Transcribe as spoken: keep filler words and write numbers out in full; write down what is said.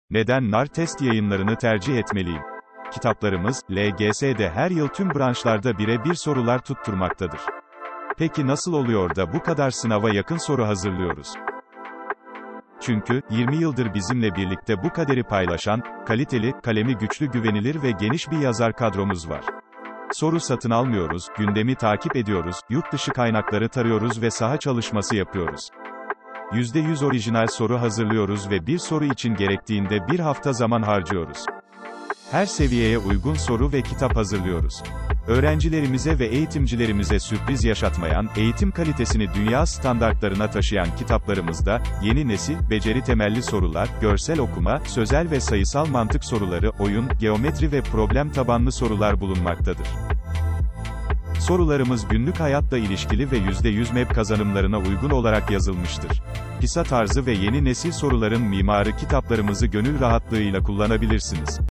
Neden nar test yayınlarını tercih etmeliyim? Kitaplarımız, L G S'de her yıl tüm branşlarda birebir sorular tutturmaktadır. Peki nasıl oluyor da bu kadar sınava yakın soru hazırlıyoruz? Çünkü, yirmi yıldır bizimle birlikte bu kaderi paylaşan, kaliteli, kalemi güçlü, güvenilir ve geniş bir yazar kadromuz var. Soru satın almıyoruz, gündemi takip ediyoruz, yurt dışı kaynakları tarıyoruz ve saha çalışması yapıyoruz. yüzde yüz orijinal soru hazırlıyoruz ve bir soru için gerektiğinde bir hafta zaman harcıyoruz. Her seviyeye uygun soru ve kitap hazırlıyoruz. Öğrencilerimize ve eğitimcilerimize sürpriz yaşatmayan, eğitim kalitesini dünya standartlarına taşıyan kitaplarımızda, yeni nesil, beceri temelli sorular, görsel okuma, sözel ve sayısal mantık soruları, oyun, geometri ve problem tabanlı sorular bulunmaktadır. Sorularımız günlük hayatla ilişkili ve yüzde yüz M E B kazanımlarına uygun olarak yazılmıştır. PISA tarzı ve yeni nesil soruların mimarı kitaplarımızı gönül rahatlığıyla kullanabilirsiniz.